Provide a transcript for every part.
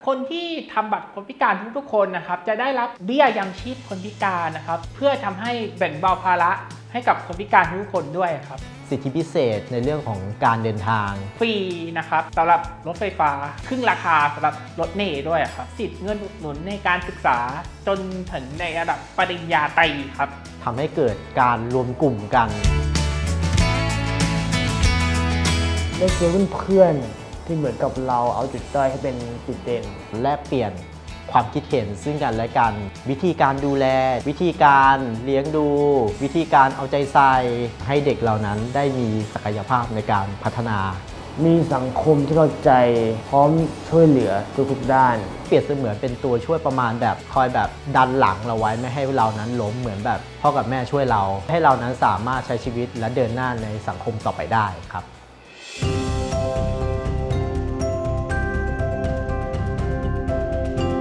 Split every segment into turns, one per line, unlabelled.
คนที่ทำบัตรคนพิการทุกๆคนนะครับจะได้รับเบี้ยยังชีพคนพิการนะครับเพื่อทำให้แบ่งเบาภาระให้กับคนพิการทุกคนด้วยครับ
สิทธิพิเศษในเรื่องของการเดินทาง
ฟรีนะครับสำหรับรถไฟฟ้าครึ่งราคาสำหรับรถเมล์ด้วยครับสิทธิ์เงินอุดหนุนในการศึกษาจนถึงในระดับปริญญาตรีครับ
ทำให้เกิดการรวมกลุ่มกัน
ได้เจอเพื่อนที่เหมือนกับเราเอาจุดด้อยให้เป็นจุดเด่น
แลกเปลี่ยนความคิดเห็นซึ่งกันและกันวิธีการดูแลวิธีการเลี้ยงดูวิธีการเอาใจใส่ให้เด็กเหล่านั้นได้มีศักยภาพในการพัฒนา
มีสังคมที่เข้าใจพร้อมช่วยเหลือทุกๆด้าน
เปรียบเสมือนเป็นตัวช่วยประมาณแบบคอยแบบดันหลังเราไว้ไม่ให้เรานั้นล้มเหมือนแบบพ่อกับแม่ช่วยเราให้เรานั้นสามารถใช้ชีวิตและเดินหน้าในสังคมต่อไปได้ครับ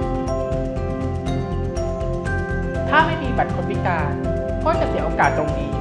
ถ้าไม่มีบัตรคนพิการก็จะเสียโอกาสตรงนี้